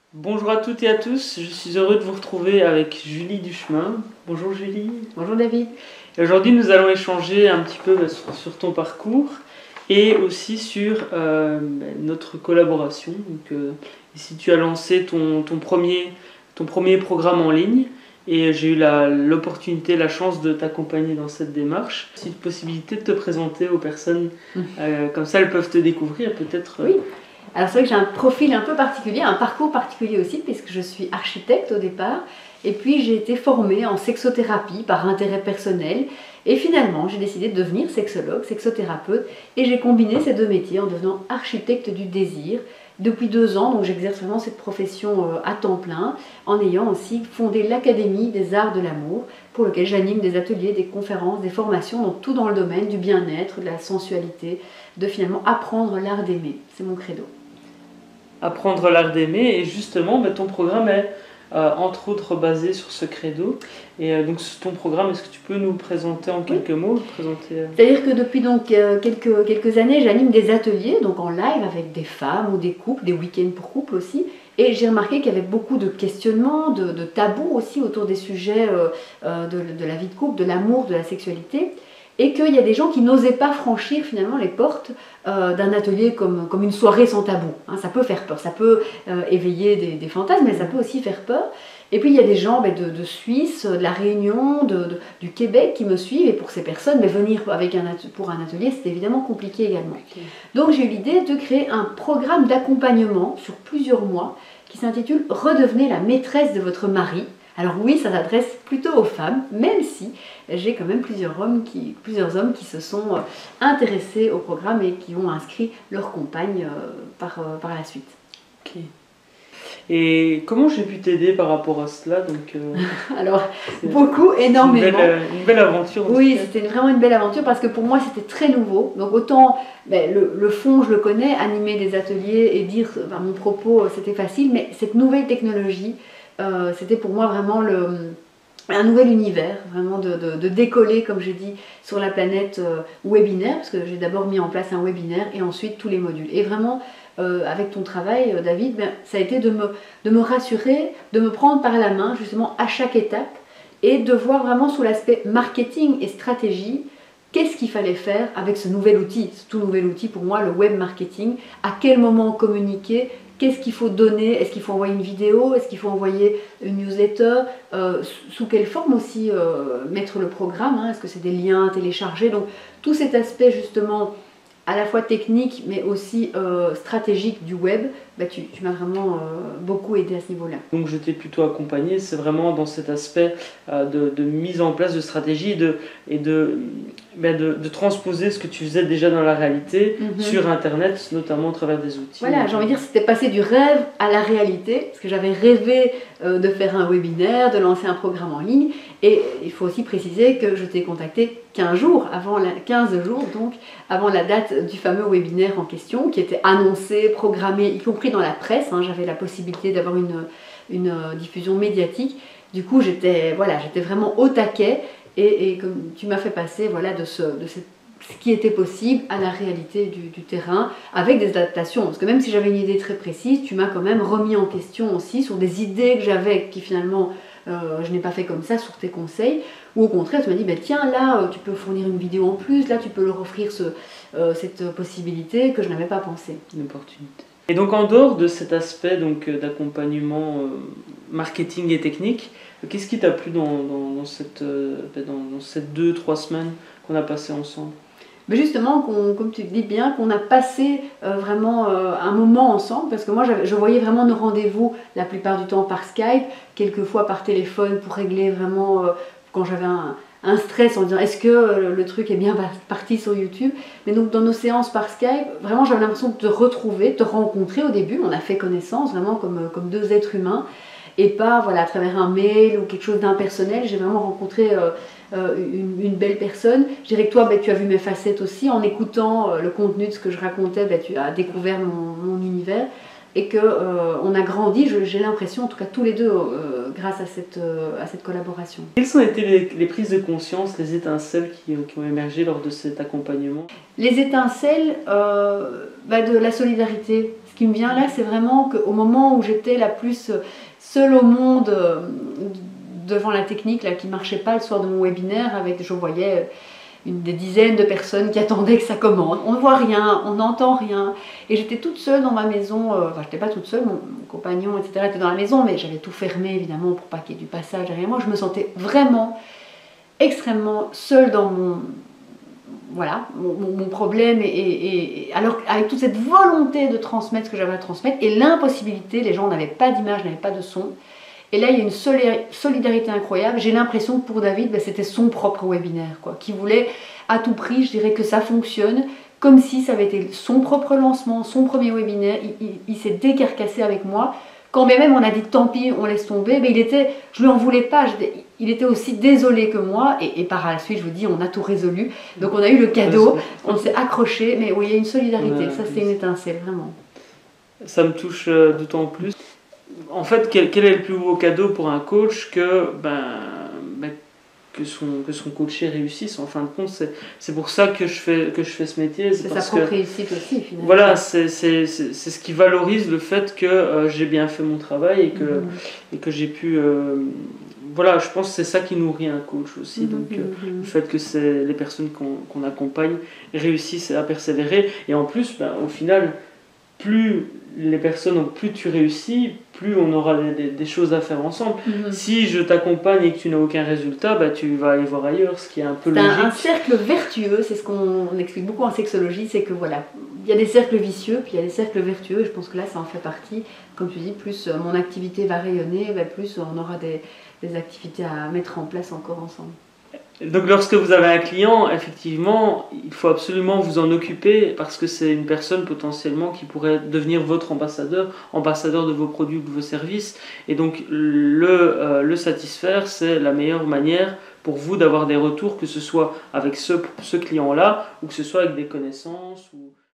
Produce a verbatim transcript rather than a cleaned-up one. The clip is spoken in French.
Bonjour à toutes et à tous, je suis heureux de vous retrouver avec Julie Duchemin. Bonjour Julie. Bonjour David. Aujourd'hui nous allons échanger un petit peu sur, sur ton parcours et aussi sur euh, notre collaboration. Donc, euh, ici tu as lancé ton, ton, premier, ton premier programme en ligne et j'ai eu l'opportunité, la, la chance de t'accompagner dans cette démarche. C'est une possibilité de te présenter aux personnes, mmh. euh, comme ça elles peuvent te découvrir peut-être. Oui. Alors c'est vrai que j'ai un profil un peu particulier, un parcours particulier aussi, puisque je suis architecte au départ, et puis j'ai été formée en sexothérapie par intérêt personnel, et finalement j'ai décidé de devenir sexologue, sexothérapeute, et j'ai combiné ces deux métiers en devenant architecte du désir. Depuis deux ans, donc j'exerce vraiment cette profession à temps plein, en ayant aussi fondé l'Académie des Arts de l'Amour, pour lequel j'anime des ateliers, des conférences, des formations, donc tout dans le domaine du bien-être, de la sensualité, de finalement apprendre l'art d'aimer. C'est mon credo. Apprendre l'art d'aimer, et justement ben, ton programme est euh, entre autres basé sur ce credo. Et euh, donc ton programme, est-ce que tu peux nous le présenter en quelques oui. mots présenter... euh... C'est-à-dire que depuis donc euh, quelques, quelques années, j'anime des ateliers donc en live avec des femmes ou des couples, des week-ends pour couples aussi. Et j'ai remarqué qu'il y avait beaucoup de questionnements, de, de tabous aussi autour des sujets euh, euh, de, de la vie de couple, de l'amour, de la sexualité. Et qu'il y a des gens qui n'osaient pas franchir finalement les portes euh, d'un atelier comme, comme une soirée sans tabou. Hein, ça peut faire peur, ça peut euh, éveiller des, des fantasmes, mais ça peut aussi faire peur. Et puis il y a des gens ben, de, de Suisse, de la Réunion, de, de, du Québec qui me suivent, et pour ces personnes, ben, venir avec un pour un atelier, c'est évidemment compliqué également. Okay. Donc j'ai eu l'idée de créer un programme d'accompagnement sur plusieurs mois qui s'intitule « Redevenez la maîtresse de votre mari ». Alors oui, ça s'adresse plutôt aux femmes, même si j'ai quand même plusieurs hommes, qui, plusieurs hommes qui se sont intéressés au programme et qui ont inscrit leur compagne par, par la suite. Ok. Et comment j'ai pu t'aider par rapport à cela donc, euh, Alors, beaucoup, énormément. Une belle, une belle aventure. Oui, c'était vraiment une belle aventure parce que pour moi, c'était très nouveau. Donc autant ben, le, le fond, je le connais, animer des ateliers et dire ben, mon propos, c'était facile, mais cette nouvelle technologie, Euh, c'était pour moi vraiment le, un nouvel univers, vraiment de, de, de décoller, comme j'ai dit, sur la planète euh, webinaire, parce que j'ai d'abord mis en place un webinaire et ensuite tous les modules. Et vraiment, euh, avec ton travail, euh, David, ben, ça a été de me, de me rassurer, de me prendre par la main, justement, à chaque étape, et de voir vraiment sous l'aspect marketing et stratégie, qu'est-ce qu'il fallait faire avec ce nouvel outil, ce tout nouvel outil pour moi, le web marketing, à quel moment communiquer, qu'est-ce qu'il faut donner, est-ce qu'il faut envoyer une vidéo, est-ce qu'il faut envoyer une newsletter, euh, sous quelle forme aussi euh, mettre le programme, hein, est-ce que c'est des liens téléchargés, donc tout cet aspect justement à la fois technique mais aussi euh, stratégique du web, bah, tu, tu m'as vraiment euh, beaucoup aidé à ce niveau-là. Donc je t'ai plutôt accompagné, c'est vraiment dans cet aspect euh, de, de mise en place de stratégie et, de, et de, bah, de, de transposer ce que tu faisais déjà dans la réalité mm-hmm. sur Internet, notamment à travers des outils. Voilà, j'ai envie de dire c'était passer du rêve à la réalité, parce que j'avais rêvé euh, de faire un webinaire, de lancer un programme en ligne, et il faut aussi préciser que je t'ai contacté quinze jours, avant la, quinze jours donc, avant la date du fameux webinaire en question, qui était annoncé, programmé, y compris dans la presse, hein, j'avais la possibilité d'avoir une, une euh, diffusion médiatique. Du coup, j'étais voilà, j'étais vraiment au taquet et, et comme tu m'as fait passer voilà, de, ce, de ce, ce qui était possible à la réalité du, du terrain, avec des adaptations. Parce que même si j'avais une idée très précise, tu m'as quand même remis en question aussi sur des idées que j'avais qui finalement euh, je n'ai pas fait comme ça sur tes conseils. Ou au contraire, tu m'as dit, bah, tiens, là, tu peux fournir une vidéo en plus, là, tu peux leur offrir ce, euh, cette possibilité que je n'avais pas pensé. Une opportunité. Et donc en dehors de cet aspect d'accompagnement euh, marketing et technique, qu'est-ce qui t'a plu dans, dans, dans, cette, euh, dans, dans ces deux, trois semaines qu'on a passées ensemble? Mais justement, comme tu dis bien, qu'on a passé euh, vraiment euh, un moment ensemble, parce que moi je voyais vraiment nos rendez-vous la plupart du temps par Skype, quelquefois par téléphone pour régler vraiment, euh, quand j'avais un, un stress en disant est-ce que euh, le truc est bien parti sur YouTube. Mais donc dans nos séances par Skype, vraiment j'avais l'impression de te retrouver, de te rencontrer au début, on a fait connaissance vraiment comme, comme deux êtres humains, et pas voilà, à travers un mail ou quelque chose d'impersonnel. J'ai vraiment rencontré euh, euh, une, une belle personne. Je dirais que toi, ben, tu as vu mes facettes aussi. En écoutant euh, le contenu de ce que je racontais, ben, tu as découvert mon, mon univers. Et qu'on euh, a grandi, j'ai l'impression, en tout cas tous les deux, euh, grâce à cette, euh, à cette collaboration. Quelles ont été les, les prises de conscience, les étincelles qui, qui ont émergé lors de cet accompagnement? Les étincelles euh, bah de la solidarité. Ce qui me vient là, c'est vraiment qu'au moment où j'étais la plus seule au monde euh, devant la technique là, qui ne marchait pas le soir de mon webinaire, avec, je voyais une des dizaines de personnes qui attendaient que ça commence. On ne voit rien, on n'entend rien. Et j'étais toute seule dans ma maison, euh, enfin je n'étais pas toute seule, mon, mon compagnon, et cetera était dans la maison, mais j'avais tout fermé évidemment pour pas qu'il y ait du passage derrière moi. Je me sentais vraiment extrêmement seule dans mon, voilà, mon, mon problème, et, et, et alors avec toute cette volonté de transmettre ce que j'avais à transmettre, et l'impossibilité, les gens n'avaient pas d'image, n'avaient pas de son. Et là, il y a une solidarité incroyable. J'ai l'impression que pour David, ben, c'était son propre webinaire, quoi, qui voulait à tout prix, je dirais, que ça fonctionne, comme si ça avait été son propre lancement, son premier webinaire. Il, il, il s'est décarcassé avec moi. Quand bien même on a dit tant pis, on laisse tomber, mais il était, je lui en voulais pas. Je, il était aussi désolé que moi. Et, et par la suite, je vous dis, on a tout résolu. Donc on a eu le cadeau, on s'est accroché. Mais oui, il y a une solidarité. Ça, c'est une étincelle, vraiment. Ça me touche d'autant plus. En fait, quel, quel est le plus beau cadeau pour un coach que, ben, ben, que, son, que son coaché réussisse? En fin de compte, c'est pour ça que je fais, que je fais ce métier. C'est sa propre réussite aussi, finalement. Voilà, c'est ce qui valorise le fait que euh, j'ai bien fait mon travail et que, mmh. et que j'ai pu... Euh, voilà, je pense que c'est ça qui nourrit un coach aussi. Mmh. Donc, euh, mmh. le fait que les personnes qu'on qu'on accompagne réussissent à persévérer. Et en plus, ben, au final, plus les personnes, plus tu réussis, plus on aura des, des, des choses à faire ensemble. Mmh. Si je t'accompagne et que tu n'as aucun résultat, bah, tu vas aller voir ailleurs, ce qui est un peu logique. C'est un, un cercle vertueux, c'est ce qu'on explique beaucoup en sexologie, c'est que voilà, il y a des cercles vicieux, puis il y a des cercles vertueux, et je pense que là ça en fait partie. Comme tu dis, plus mon activité va rayonner, bah, plus on aura des, des activités à mettre en place encore ensemble. Donc lorsque vous avez un client, effectivement, il faut absolument vous en occuper parce que c'est une personne potentiellement qui pourrait devenir votre ambassadeur, ambassadeur de vos produits ou de vos services. Et donc le, euh, le satisfaire, c'est la meilleure manière pour vous d'avoir des retours, que ce soit avec ce, ce client-là ou que ce soit avec des connaissances. Ou...